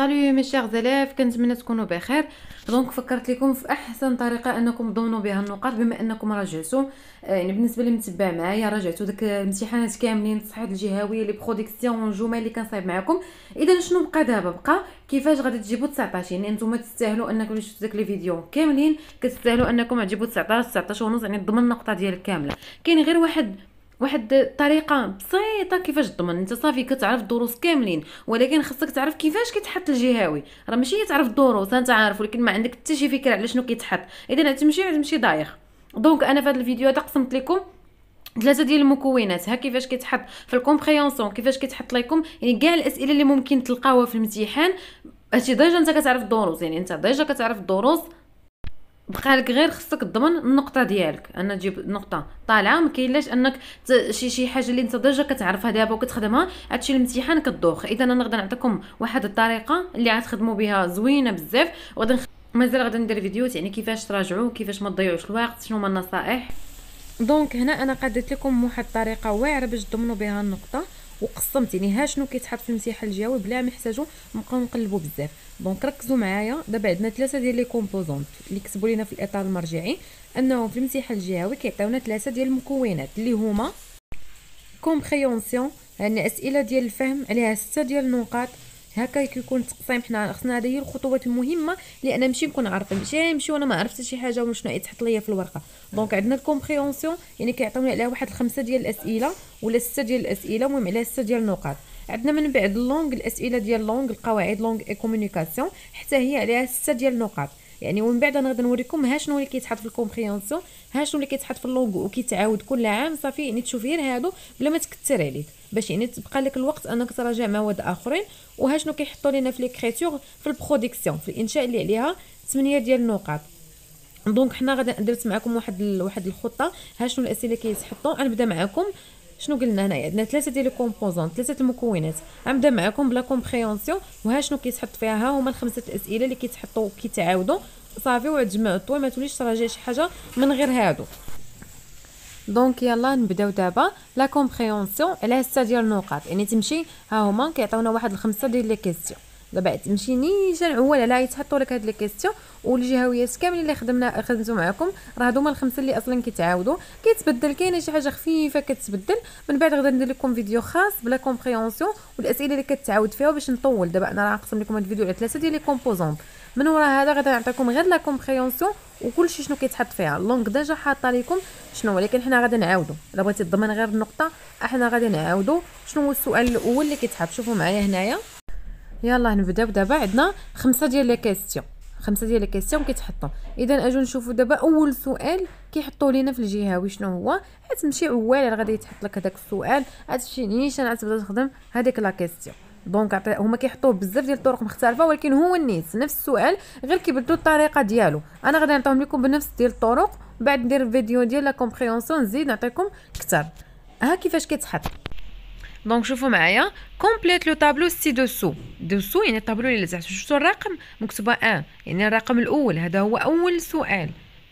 سالو مي شيغ زلاف، كنتمنى تكونوا بخير. دونك فكرت لكم في احسن طريقه انكم تضمنوا بها النقاط بما انكم راجعتوا. يعني بالنسبه اللي متبع معايا راجعتوا داك الامتحانات كاملين، التصحيح الجهوي، لي بروديكسيون، الجمل اللي كنصايب معكم. اذا شنو بقى دابا؟ بقى كيفاش غادي تجيبوا 19. يعني نتوما تستاهلوا انكم شفتوا داك لي فيديو كاملين، كتستاهلوا انكم تجيبوا 19 ونص، يعني تضمن النقطه ديالك كامله. كاين غير واحد الطريقه بسيطه كيفاش تضمن. انت صافي كتعرف الدروس كاملين، ولكن خصك تعرف كيفاش كيتحط الجهوي. راه ماشي تعرف الدروس انت عارف، ولكن ما عندك حتى شي فكره على شنو كيتحط. اذا غتمشي دايخ. دونك انا في هذا الفيديو هذا قسمت لكم 3 ديال المكونات. ها كيفاش كيتحط في الكومبريهنسيون، كيفاش كيتحط لكم يعني كاع الاسئله اللي ممكن تلقاوها في الامتحان. هادشي ديجا انت كتعرف الدروس، يعني انت ديجا كتعرف الدروس. بقى لك غير خصك تضمن النقطه ديالك، ان تجيب نقطه طالعه. ما كاينلاش انك شي حاجه اللي انت ديجا كتعرفها دابا وكتخدمها عادشي الامتحان كدوخ. اذا انا غادي نعطيكم واحد الطريقه اللي غتخدموا بها زوينه بزاف. مازال غادي ندير فيديوهات يعني كيفاش تراجعوا، كيفاش ما تضيعوش الوقت، شنو هما النصائح. دونك هنا انا قدرت لكم واحد الطريقه واعره باش تضمنوا بها النقطه، وقسمت يعني ها شنو كيتحط في الامتحان الجوي بلا ما نحتاجوا نبقاو نقلبوا بزاف. دونك ركزوا معايا. دابا عندنا 3 ديال لي كومبوزونط اللي كتبوا لينا في الاطار المرجعي انه في الامتحان الجوي كيعطيونا 3 ديال المكونات اللي هما كومبريهنسيون، يعني اسئله ديال الفهم عليها 6 ديال النقاط. هكا كيكون التقسيم. حنا خصنا هذه هي الخطوات المهمه اللي انا نمشي نكون عارفه، ماشي نمشي وانا ما عرفت شي حاجه وشنو يتحط ليا في الورقه. دونك عندنا الكومبريهنسيون يعني كيعطيونا عليها واحد 5 ديال الاسئله ولا 6 ديال الاسئله، المهم عليها 6 ديال النقاط. عندنا من بعد اللونغ، الاسئله ديال اللونغ، القواعد لونغ اي كومونيكاسيون، حتى هي عليها 6 ديال النقاط. يعني ومن بعد انا غادي نوريكم ها شنو اللي كيتحط في الكومبريهنسيون، ها شنو اللي كيتحط في اللونغ وكيتعاود كل عام. صافي يعني تشوف غير هادو بلا ما تكثر عليك، باش يعني تبقى لك الوقت انك تراجع مواد اخرين. وها شنو كيحطوا لنا في ليكريتور في البرودكسيون في الانشاء اللي عليها 8 ديال النقاط. دونك حنا غادي درت معكم واحد الخطه. ها شنو الاسئله كيتحطوا. غنبدا معكم. شنو قلنا هنايا؟ عندنا 3 ديال الكومبوزونط، 3 المكونات. غنبدا معكم بلا كومبريهنسيون، وها شنو كيتحط فيها. ها هما الخمسه الاسئله اللي كيتحطوا كيتعاودوا. صافي وتجمعوا ما توليش تراجع شي حاجه من غير هادو. دونك يلا نبداو دابا. لا كومبريهنسيون على 6 ديال النقاط، يعني تمشي ها هما كيعطيونا واحد الخمسه ديال لي كيسيون. دابا تمشي نيشان عوال على يتحطوا لك هاد لي كيسيون، والجهويات كاملين اللي خدمتو معكم راه هادو هما الخمسه اللي اصلا كيتعاودوا. كيتبدل كاينه شي حاجه خفيفه كتبدل. من بعد غادي ندير لكم فيديو خاص بلا كومبريهنسيون والاسئله اللي كتعاود فيها باش نطول. دابا انا راه نقسم لكم هاد الفيديو على 3 ديال لي كومبوزونط. من ورا هذا غادي نعطيكم غير لا كومبريهنسيون وكلشي شنو كيتحط فيها. اللونغ ديجا حاطه لكم شنو، ولكن حنا غادي نعاودو. الا بغيتي تضمن غير النقطه احنا غادي نعاودو شنو هو السؤال الاول اللي كيتحط. شوفوا معايا هنايا. يلا نبداو. دابا عندنا 5 ديال لي كيسيون، 5 ديال لي كيسيون كيتحطوا. اذا اجوا نشوفوا دابا اول سؤال كيحطوا لينا في الجهوي شنو هو. حتمشي عوال غادي يتحط لك هذاك السؤال، غتمشي نيشان غتبدا تخدم هذيك لا كيسيون. دونك هما كيحطوه بزاف ديال الطرق مختلفه، ولكن هو نفس السؤال غير كيبدلوا الطريقه ديالو. انا غادي نعطيهم لكم بنفس ديال الطرق. بعد ندير فيديو ديال لا كومبريهنسيون نزيد نعطيكم كثر. ها كيفاش كيتحط. دونك شوفوا معايا. كومبليت لو طابلو سي دوسو يعني الطابلو اللي تحت. شفتوا الرقم مكتوبه 1 يعني الرقم الاول، هذا هو اول سؤال.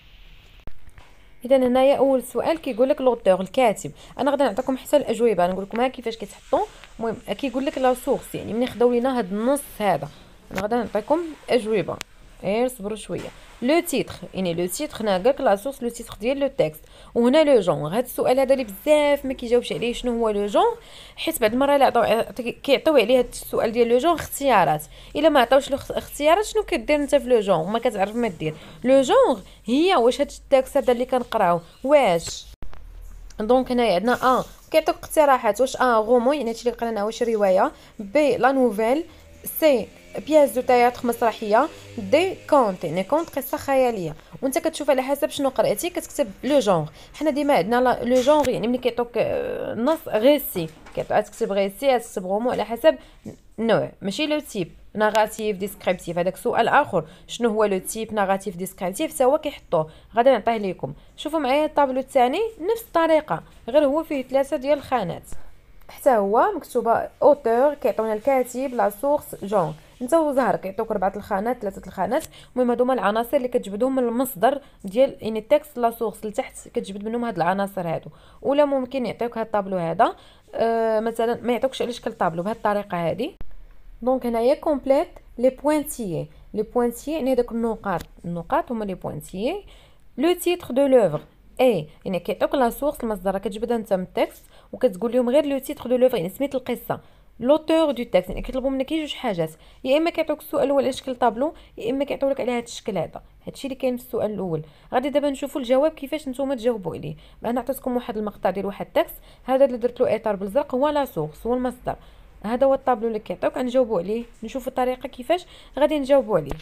اذا هنايا اول سؤال كيقول لك لوتور الكاتب. انا غادي نعطيكم حتى الاجوبه، نقول لكم ها كيفاش كيتحطوا. المهم كيقول لك لا سورس يعني من خداو لينا هذا النص هذا. انا غادي نعطيكم اجوبه، غير صبروا شويه. لو تيتر يعني لو تيتر هنا قالك لا سورس لو تيتر ديال لو تيكست. وهنا لو جونغ. هذا السؤال هذا اللي بزاف ما كيجاوبش عليه شنو هو لو جونغ، حيت بعض المرات كيعطيو عليه هذا السؤال ديال لو جونغ اختيارات. الا ما عطاوش له اختيارات شنو كدير انت في لو جونغ؟ ما كتعرف ما دير. لو جونغ هي واش هذا التكست هذا اللي كنقراو واش. دونك هنايا عندنا كيعطيوك اقتراحات. واش غومون يعني هادشي اللي قرينا واش روايه، بي لا نوفيل، سي بياس دو تياتر مسرحيه، دي كونت يعني كونت قصه خياليه. وانت كتشوف على حسب شنو قراتي كتكتب لو جونغ. حنا ديما عندنا لو جونغ يعني ملي كيعطوك نص غيسي كتكتب غيسي، تكتب غومون على حسب نوع، ماشي لو تيب ناراتيف ديسكريبتيف. هذاك سؤال اخر شنو هو لو تيب ناراتيف ديسكريبتيف حتى هو كيحطوه. غادي نعطيه لكم. شوفوا معايا الطابلو الثاني نفس الطريقه، غير هو فيه 3 ديال الخانات. حتى هو مكتوبه اوتور كيعطيونا الكاتب لا سورس جونغ. انت وزهر كيعطوك 4 الخانات 3 الخانات. المهم هادو هما العناصر اللي كتجبدهم من المصدر ديال يعني التكست لا سورس لتحت كتجبد منهم هاد العناصر هادو. ولا ممكن يعطيوك هاد الطابلو هذا مثلا ما يعطوكش على شكل طابلو بهاد الطريقه هذه. دونك هنايا كومبليت لي بوينتيي. لي بوينتيي يعني هذوك النقاط هما لي بوينتيي. لو تيتر دو لوفر اي يعني كيعطيوك لا سورس المصدر، كتجبدها انت من التكست وكتقول لهم غير لو تيتر دو لوفر يعني سميت القصه، لوتور دو تكست يعني كيطلبوا منك جوج حاجات، يا اما كيعطيوك السؤال الاول على شكل طابلو، يا اما كيعطيو لك على هذا الشكل هذا. هادشي اللي كاين في السؤال الاول. غادي دابا نشوفوا الجواب كيفاش نتوما تجاوبوا عليه. انا عطيتكم واحد المقطع ديال واحد التكست، هذا اللي درت له اطار بالزرق هو لا سورس، هو المصدر، هذا هو الطابلو اللي كيعطيوك غنجاوبوا عليه. نشوفوا الطريقه كيفاش غادي نجاوبوا عليه.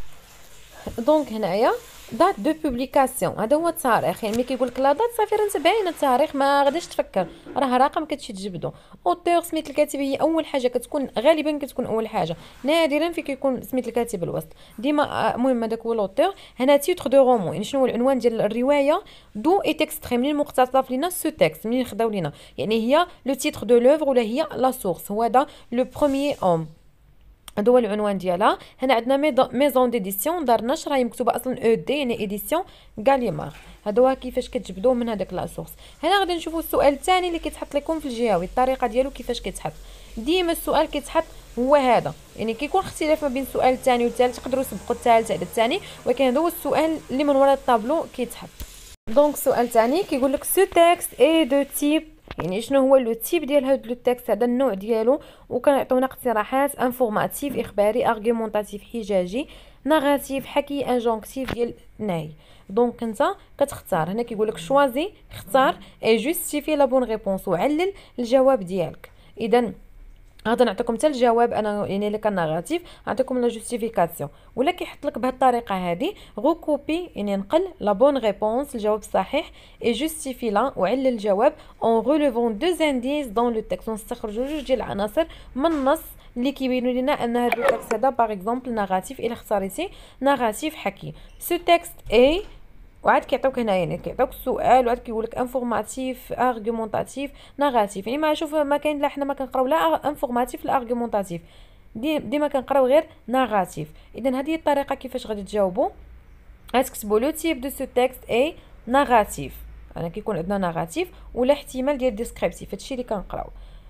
دونك هنايا دات دو بوبليكاسيون هذا هو التاريخ، يعني ملي كيقول لك لا دات صافي راه انت باين التاريخ ما غاديش تفكر، راه رقم كتمشي تجبدو. اوتور سميت الكاتب هي اول حاجه كتكون، غالبا كتكون اول حاجه، نادرا في كيكون سميت الكاتب الوسط ديما. المهم هذاك هو لوتور. هنا تيتر دو رومون يعني شنو هو العنوان ديال الروايه، دو اي تكستري منين مقتطف لينا سو تكست منين خداو لينا، يعني هي لو تيتر دو لوفر ولا هي لا سورس، هو هذا لو بروميير اوم، هذا هو العنوان ديالها. هنا عندنا ميزون ديديسيون دار نشر، هي مكتوبه اصلا او دي يعني اديسيون غاليمار. هذا هو كيفاش كتجبدوه من هذاك لا سورس. هنا غادي نشوفوا السؤال الثاني اللي كيتحط لكم في الجهوي، الطريقه ديالو كيفاش كيتحط. ديما السؤال كيتحط هو هذا، يعني كيكون اختلاف ما بين السؤال الثاني والثالث، تقدروا تسبقوا الثالث على الثاني، ولكن هذا هو السؤال اللي من وراء الطابلو كيتحط. دونك السؤال الثاني كيقول لك سو تيكست اي دو تيب، يعني شنو هو لو تيب ديال هاد لو تيكست، هذا النوع ديالو، وكنعطيونا اقتراحات انفورماتيف اخباري، ارغيومونطاتيف حجاجي، ناراتيف حكي، انجونكتيف ديال النهي. دونك انت كتختار. هنا كيقول لك شوازي اختار اي جوستيفي لا بون ريبونس وعلل الجواب ديالك. اذا غادي نعطيكم حتى الجواب انا يعني الا كان نيجاتيف نعطيكم لا جوستيفيكاسيون، ولا كيحط لك بهذه الطريقه هذه غوكوبي يعني نقل لا بون ريبونس الجواب الصحيح، اي جوستيفي لا وعلل الجواب اون ريليفون دو زانديس دون لو تكست، نستخرجوا جوج ديال العناصر من النص اللي كيبينوا لنا ان هذا التكست هذا باغ اكزومبل نيجاتيف. الا اختاريتي نيجاتيف حكي سو تكست اي، وعاد كيعطيوك هنا يعني كيعطيوك السؤال وعاد كيقول لك انفورماتيف ارغيومونطاتيف نيجاتيف، يعني ما شوف ما كاين لا حنا ما كنقراو لا انفورماتيف لا ارغيومونطاتيف، ديما كنقراو غير نيجاتيف. اذا هذه هي الطريقه كيفاش غادي تجاوبوا. غتكتبوا لو تيب دو سو تكست اي نيجاتيف، انا كيكون عندنا نيجاتيف ولا احتمال ديال ديسكريبتيف، هادشي اللي كنقراو.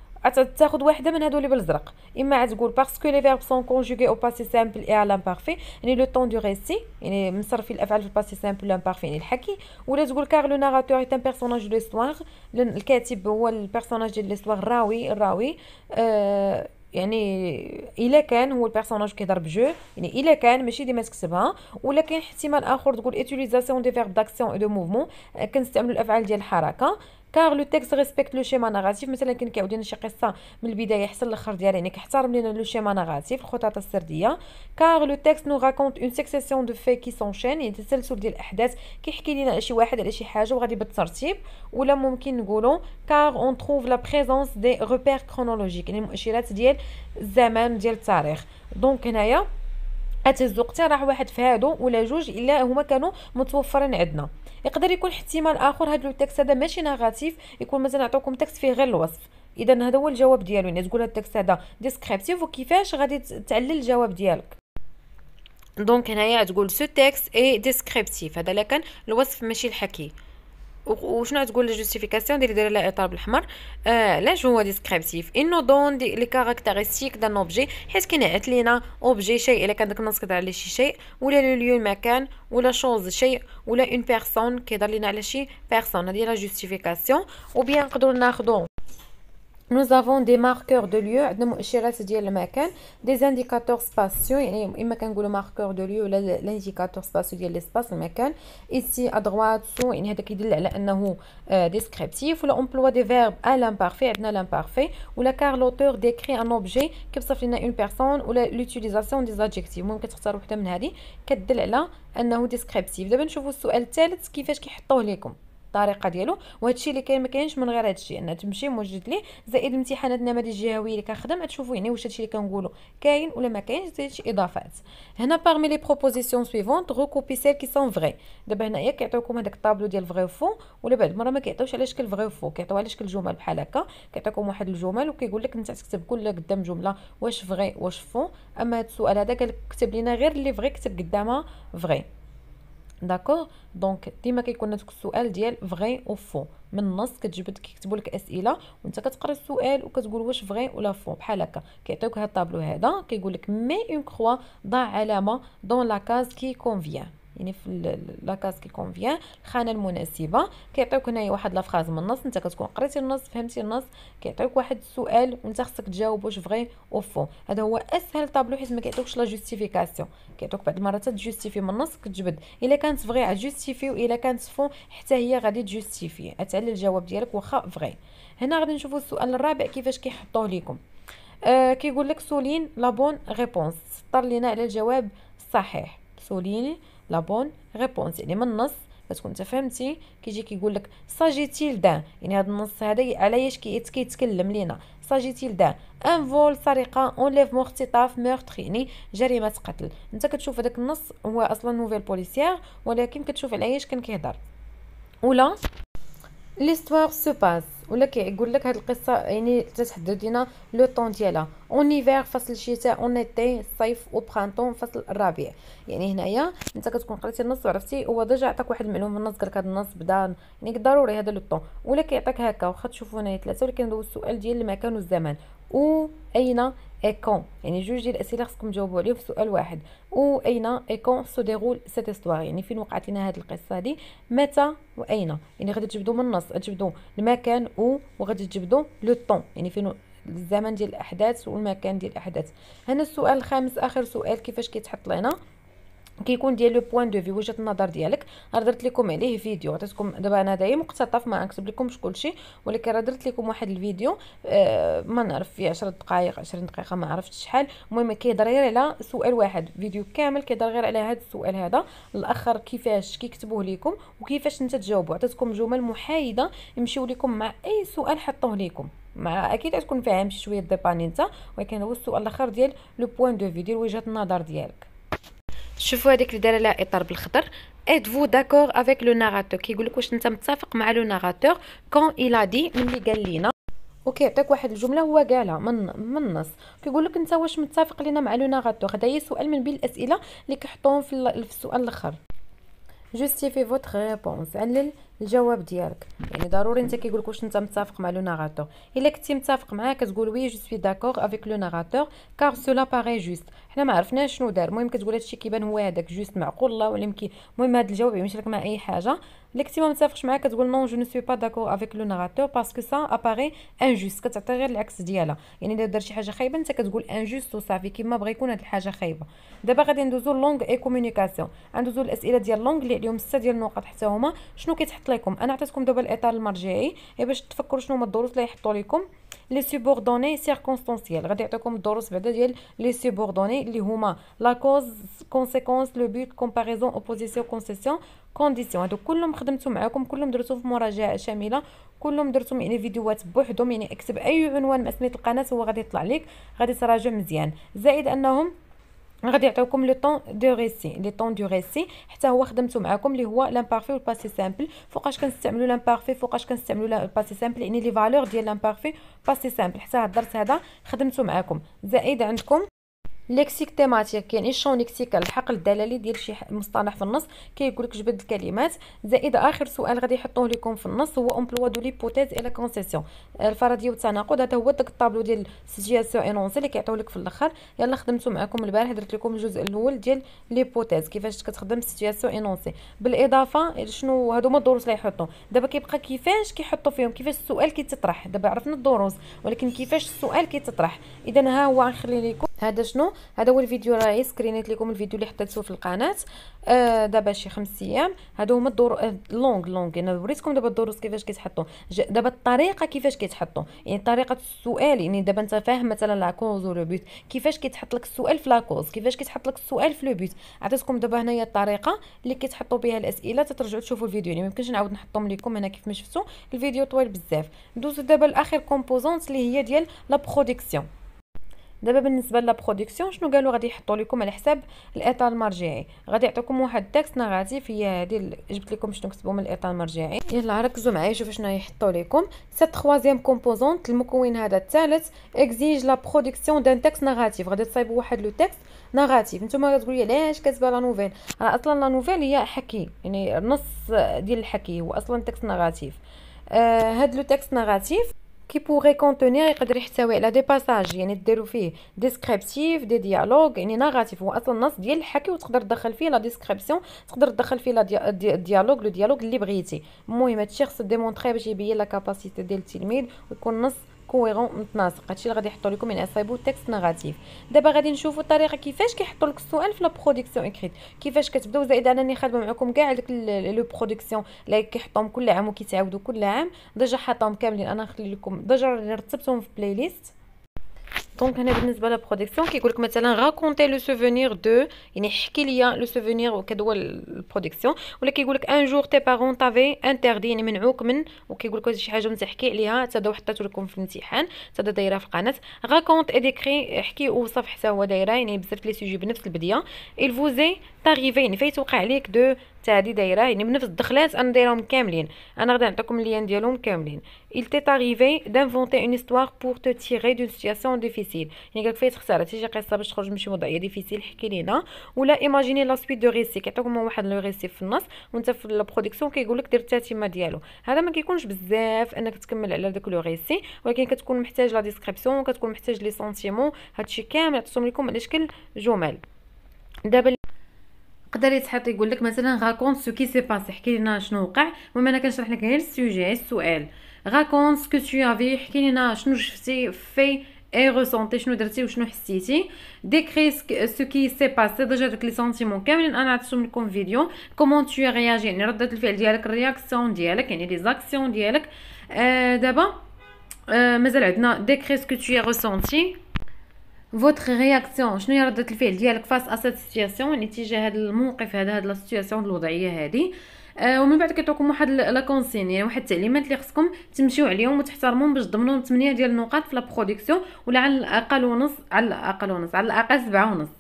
تاخذ واحده من هادو اللي بالزرق، اما تقول باسكو لي فيرب سون كونجوغي او باسي سامبل اي ا لامبارفي يعني لو طون دو ريسي يعني مصرفي الافعال في الباسي سامبل لامبارفي يعني الحكي، ولا تقول كار لو ناراتور اي ان بيرسوناج دو ليستوار الكاتب هو البيرسوناج ديال ليستوار الراوي يعني الا كان هو البيرسوناج كيهضر بجو يعني الا كان ماشي ديما تكتبها، ولا كاين احتمال اخر تقول اتيليزاسيون دي فيرب داكسيون و دو موفمون كنستعملوا الافعال ديال الحركه. كار لو تيكست ريسبكت لو شيما ناراتيف مثلا كان كيعاود لنا شي قصه من البدايه حتى الاخر ديالها يعني كيحترم لنا لو شيما ناراتيف الخطط السرديه. كار لو تيكست نو راكونت اون سكسيسيون دو في كي سونشين يعني تسلسل ديال الاحداث كيحكي لنا على شي واحد على شي حاجه وغادي بالترتيب. ولا ممكن نقولوا كار اون تروف لا بريزونس دي روبير كرونولوجيك يعني مؤشرات ديال الزمان ديال التاريخ. دونك هنايا اتزقتي راه واحد في هادو ولا جوج الا هما كانوا متوفرين عندنا. يقدر يكون احتمال اخر هذا التكست هذا ماشي نيجاتيف، يكون مثلا نعطيكم تكست فيه غير الوصف. اذا هذا هو الجواب ديالو، يعني تقول التكست هذا ديسكريبتيف وكيفاش غادي تعلل الجواب ديالك. دونك هنايا تقول سو تكست اي ديسكريبتيف هذا لكن الوصف ماشي الحكي. وشنو تقول الجوستيفيكاسيون ديال دايره لها اطار بالاحمر. علاش هو ديسكريبتيف انو دون دي لي كاركتيرستيك دان اوبجي حيت كينعت لينا اوبجي شيء الا كان داك النص كيهضر على شي شيء، ولا لو ليو المكان، ولا شوز شيء، ولا اون بيرسون كيهضر لينا على شي بيرسون. هذه لا جوستيفيكاسيون. وبيان نقدروا ناخذوا nous avons des marqueurs de lieu عندنا مؤشرات ديال المكان، des indicateurs spatiaux يعني اما كنقولوا marqueur de lieu ولا l'indicateur spatiaux ديال l'espace المكان. ici à droite sous يعني هذا كيدل على انه descriptif. ولا emploi des verbes à l'imparfait عندنا l'imparfait. ولا car l'auteur décrit un objet كيوصف لنا une personne. ولا l'utilisation des adjectifs ممكن تختار وحده من هذه كتدل على انه descriptif. دابا نشوفوا السؤال الثالث كيفاش كيحطوه لكم الطريقه ديالو، وهادشي اللي كاين ما كاينش من غير هادشي ان تمشي موجد ليه زائد امتحانات النماذج الجهويه اللي كنخدم تشوفوا يعني واش هادشي اللي كنقولوا كاين ولا ما كاينش زائد شي اضافات. هنا parmi les propositions suivantes recoupez celles qui sont vraies. دابا هنايا كيعطيوكم هذاك الطابلو ديال فغي وفو، ولا بعد المره ما كيعطيوش على شكل فغي وفو، كيعطيو على شكل جمل بحال هكا، كيعطيكم واحد الجمل وكيقول لك انت تكتب كل قدام جمله واش فغي واش فو. اما هذا السؤال هذا قال لك كتب لنا غير اللي فغي كتب قدامها فغي. داكوغ. دونك ديما كيكون عندك السؤال ديال فغي او فو من النص، كتجبد كيكتبوا لك اسئله وانت كتقرا السؤال وكتقول واش فغي ولا فو بحال هكا. كيعطيوك هاد الطابلو هذا كيقول لك مي اون كروا، ضع علامه دون لا كاز كي كونفيان، يعني في لاكاز كي كونفيان الخانه المناسبه. كيعطيوك هنايا واحد لا فراز من النص، انت كتكون قريتي النص فهمتي النص، كيعطيوك واحد السؤال وانت خصك تجاوب واش فغي او فو. هذا هو اسهل طابلو حيت ما كيعطيوكش لا جوستيفيكاسيون، كيعطيوك بعض المرات تجوستيفي من النص كتجبد الا كانت فغي غتجوستيفي والا كانت فو حتى هي غادي تجوستيفي، غتعلل الجواب ديالك واخا فغي. هنا غادي نشوفوا السؤال الرابع كيفاش كيحطوه لكم. كيقول لك سولين لا بون ريبونس، سطر لينا على الجواب الصحيح. سولين لا بون ريبونس يعني من النص كتكون انت فهمتي كيجي كيقول لك ساجيتيل دان، يعني هذا النص هذا على اش كيتكلم لينا. ساجيتيل دان ان فول، سرقه، اونليفمون، اختطاف، مورتر، يعني جريمه قتل. انت كتشوف هذاك النص هو اصلا نوفيل بوليسيير ولكن كتشوف على اش كان كيهضر. ولا ليستوار سو باس، ولا كيقول لك هاد القصه يعني تتحدد لنا لو طون ديالها اون ايفير فصل الشتاء، اون ايتي الصيف، او برانطون فصل الربيع. يعني هنايا انت كتكون قريتي النص وعرفتي هو ديجا عطاك واحد المعلومه في النص، قالك هذا النص بدا يعني ضروري هذا لو طون. ولا كيعطيك هكا واخا تشوفوا هنايا ثلاثه، ولكن هو السؤال ديال المكان والزمان. او اين اي كون، يعني جوج ديال الاسئله خصكم تجاوبوا عليهم في سؤال واحد. او اين اي كون سو ديرول سيت استوار، يعني فين وقعت لنا هذه القصه هذه، متى واين. يعني غادي تجبدوا من النص تجبدوا المكان او، وغادي تجبدوا لو طون يعني فين الزمن ديال الاحداث والمكان ديال الاحداث. هنا السؤال الخامس اخر سؤال كيفاش كيتحط لنا، كيكون ديال لو بوين دو في، وجهه النظر ديالك. راه درت لكم عليه فيديو عطيتكم دابا، انا دايما مقتطف ما نكتب لكمش كلشي، ولكن راه درت لكم واحد الفيديو ما نعرف فيه 10 دقائق 20 دقيقه ما عرفتش شحال. المهم كيهضر غير على سؤال واحد، فيديو كامل كيهضر غير على هذا السؤال هذا. الاخر كيفاش كيكتبوه لكم وكيفاش انت تجاوبوا، عطيتكم جمل محايده يمشيو لكم مع اي سؤال حطوه لكم. مع اكيد غتكون فاهم شويه ديباني انت، ولكن هو السؤال الاخر ديال لو بوين دو في، ديال وجهه النظر ديالك. شوفوا هذيك اللي دايره لها اطار بالخضر، êtes vous d'accord avec le narrateur، كيقول لك واش انت متفق مع لو ناراتور quand il a dit، ملي قال لينا وكيعطيك واحد الجمله هو قالها من النص، كيقول لك انت واش متفق لينا مع لو ناراتور. هذا هي سؤال من بين الاسئله اللي كيحطوهم في السؤال الاخر. جوستيفي فوتر ريبونس، علل الجواب ديالك. يعني ضروري انت كيقول لك واش انت متفق مع لو ناراتور. الا كنتي متفق معاه كتقول وي جو سوي داكور افيك لو ناراتور كار سولا باري جوست. حنا ما عرفناش شنو دار، المهم كتقول هادشي كيبان هو هذاك جوست معقول الله ولا يمكن. المهم هذا الجواب يمشي لك مع اي حاجه. الا كنتي ما متفقش معاه كتقول نون جو نو سوي با داكور افيك لو ناراتور باسكو سا اباري انجوست، كتعطي غير العكس ديالها. يعني الا دار شي حاجه خايبه انت كتقول انجوست وصافي، كيما بغى يكون هاد الحاجه خايبه. دابا غادي ندوزو لونغ اي كومونيكاسيون، غندوزو الاسئله ديال لونغ اللي عليهم 6 ديال النقط حتى هما. شنو كيتحط لكم؟ انا عطيتكم دابا الاطار المرجعي باش تفكروا شنو هما الدروس اللي يحطوا لكم. لي سوبوردوني سيركونستانسيال، غادي يعطيكم الدروس بعدا ديال لي سوبوردوني اللي هما لا كوز، كونسيكونس، لو بوت، كومباريزون، اوبوزيسيون، كونسيسيون، كونديسيون. هادو كلهم خدمتو معاكم، كلهم درتو في مراجعه شامله، كلهم درتهم يعني فيديوهات بوحدهم. يعني اكتب اي عنوان مع سميه القناه هو غادي يطلع لك، غادي تراجع مزيان. زائد انهم غادي يعطيوكم لو طون دو ريسي، لي طون دو ريسي حتى هو خدمته معكم اللي هو لامبارفي والباسي سامبل. فوقاش كنستعملوا لامبارفي فوقاش كنستعملوا الباسي سامبل، يعني لي فالور ديال لامبارفي باسي سامبل. حتى هاد الدرس هذا خدمته معكم. زائد عندكم ليكسيك تيماتيك، يعني الشون ليكسيكال الحقل الدلالي ديال شي مصطلح في النص، كيقول لك جبد الكلمات. زائد اخر سؤال غادي يحطوه لكم في النص هو امبلوا دو ليبوتيز اي لا كونسيسيون، الفرضيه والتناقض. هذا هو داك الطابلو ديال سيتياسيون انونسي اللي كيعطيو لك في الاخر. يلا خدمته معكم البارح، درت لكم الجزء الاول ديال ليبوتيز كيفاش كتخدم سيتياسيون انونسي. بالاضافه شنو هادو هما الدروس اللي يحطوا. دابا كيبقى كيفاش كيحطوا فيهم، كيفاش السؤال كيتطرح. دابا عرفنا الدروس ولكن كيفاش السؤال كيتطرح. اذا ها هو غنخلي لكم هذا شنو، هذا هو الفيديو راهي سكرينيت لكم الفيديو اللي حطيته في القناه دابا شي 5 ايام. هادو هما الدور لونغ انا وريتكم دابا الدروس كيفاش كيتحطوا. دابا الطريقه كيفاش كيتحطوا، يعني طريقه السؤال. يعني دابا انت فاهم مثلا لا كوز و لو بوت، كيفاش كيتحط لك السؤال في لا كوز، كيفاش كيتحط لك السؤال في لو بوت. عطيتكم دابا هنايا الطريقه اللي كيتحطوا بها الاسئله، تترجعوا تشوفوا الفيديو. يعني ما يمكنش نعاود نحطهم لكم هنا كيف ما شفتوا، الفيديو طويل بزاف. ندوزو دابا لاخر كومبوزونت اللي هي ديال لا برودكسيون. دابا بالنسبه لا برودكسيون شنو قالوا غادي يحطوا لكم على حساب الاطار المرجعي. غادي يعطيكم واحد تكست ناراتيف، هي هذه جبت لكم شنو كتبوا من الاطار المرجعي. يلا ركزوا معايا شوفوا شنو يحطوا لكم. سيت تخوازيام كومبوزونت، المكون هذا الثالث اكزيج لا برودكسيون دان تكست ناراتيف. غادي تصايبوا واحد لو تكست ناراتيف. نتوما كتقولوا لي علاش كاتبه لا نوفيل؟ راه اصلا لا نوفيل هي حكي، يعني النص ديال الحكي هو اصلا تكست ناراتيف. هاد لو تكست ناراتيف كي بوغي كونتونير يقدر يحتوي على دي باساج، يعني ديروا فيه ديسكريبتيف دي ديالوج، يعني ناراتيف هو اصلا النص ديال الحكي، وتقدر تدخل فيه لا ديسكريبسيون، تقدر تدخل فيه لا ديالوج، لو ديالوج اللي بغيتي. المهم هادشي خص ديمونطري باش يبين لا كاباسيتي ديال التلميذ ويكون نص كويرون متناسق. هادشي اللي غادي يحطوا لكم يعني اصايبوا تكست ناراتيف. دابا غادي نشوفوا الطريقه كيفاش كيحطوا لك السؤال في لا برودكسيون اكريت، كيفاش كتبداو. زائد انني خادمه معكم كاع داك لو برودكسيون اللي كيحطوهم كل عام وكيتعاودوا كل عام، ديجا حاطاهم كاملين. انا نخلي لكم ديجا رتبتهم في بلاي ليست. دونك هنا بالنسبه لا برودكسيون كيقول لك مثلا راكونتي لو سوفونير دو، يعني حكي ليا لو سوفونير وكدوا البرودكسيون. ولا كيقول لك ان جور تي بارون تافي انتردي، يعني منعوك من، وكيقول لك شي حاجه متحكي عليها تدا حطيتو لكم في الامتحان تدا دايره في القناه. راكونت اي ديكري، احكي وصف حتى هو دايره، يعني بزاف لي سوجي بنفس البديه. il vous est arrivé، يعني فيتوقع عليك دو تا هادي دايره، يعني بنفس الدخلات انا دايرهم كاملين. انا غادي نعطيكم اللين ديالهم كاملين. il t'est arrivé d'inventer une histoire pour te tirer d'une situation difficile، يعني قالك فايت تختار شي قصه باش تخرج من شي وضعيه ديفيسيل حكي لينا. ولا ايماجيني لا سويت دو ريسي، كيعطيكم واحد لو ريسي في النص وانت في البرودكسيون كيقول لك دير التتمه ديالو. هذا ما كيكونش بزاف انك تكمل على داك لو ريسي، ولكن كتكون محتاج لا ديسكريبسيون وكتكون محتاج لي سونتيمون. هادشي كامل عطيتهم لكم على شكل جمل. دابا يقدر يتحط يقول لك مثلا راكونت سو كي سي باسي، حكي لنا شنو وقع. المهم انا كنشرح لك غير السوجي السؤال. راكونت سكو تو افي، حكي لنا شنو شفتي في اي ريسونتي، شنو درتي وشنو حسيتي. ديكري سو كي سي باسي، ديجا دوك لي سونتيمون كاملين انا عطيتهم لكم فيديو. كومون تو رياجي، يعني ردة الفعل ديالك، الرياكسيون ديالك، يعني لي زاكسيون ديالك. دابا مازال عندنا ديكري سكو تو ريسونتي، فوتر رياكسيون، شنو هي ردة الفعل ديالك فاس ا سيت سيتوياسيون، يعني تجاه هذا الموقف هذا، هاد لا سيتوياسيون الوضعيه هذه. ومن بعد كيعطيوكم واحد لا كونسين، يعني واحد التعليمات اللي خصكم تمشيو عليهم وتحترموهم باش تضمنوا 8 ديال النقاط في لا برودكسيون، ولا على الاقل ونص، على الاقل ونص، على الاقل 7 ونص.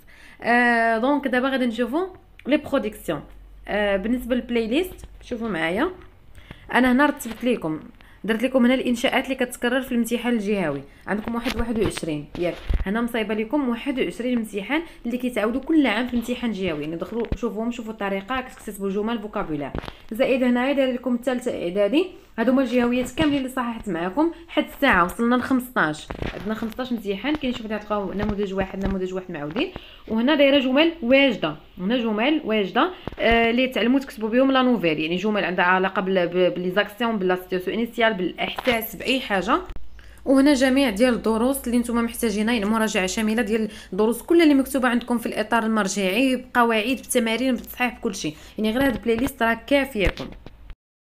دونك دابا غادي نشوفوا لي برودكسيون. بالنسبه للبلاي ليست شوفوا معايا، انا هنا رتبت لكم، درت لكم هنا الانشاءات اللي كتكرر في الامتحان الجهوي. عندكم 21 ياك، هنا مصايبه لكم 21 امتحان اللي كيتعاودوا كل عام في الامتحان الجهوي، يعني دخلوا شوفوهم، شوفوا الطريقه كتكتبوا جمل فوكابولير. زائد هنايا داير لكم الثالثه اعدادي، هادو هما الجهويات كاملين اللي صححت معكم حد الساعه وصلنا ل 15. عندنا 15 امتحان، كاين شوف غتلقاو نموذج واحد نموذج واحد معودين. وهنا دايره جمل واجده، هنا جمل واجده اللي تعلموا تكتبوا بهم لا نوفيل، يعني جمل عندها علاقه بلي زاكسيون، بلا سيتواسيون انيسيال، بالاحساس، باي حاجه. وهنا جميع ديال الدروس اللي نتوما محتاجينها، يعني مراجعه شامله ديال الدروس كلها اللي مكتوبه عندكم في الاطار المرجعي، بقواعد، بتمارين، بتصحيح، بكل شيء. يعني غير هاد البلاي ليست راه كافيكم.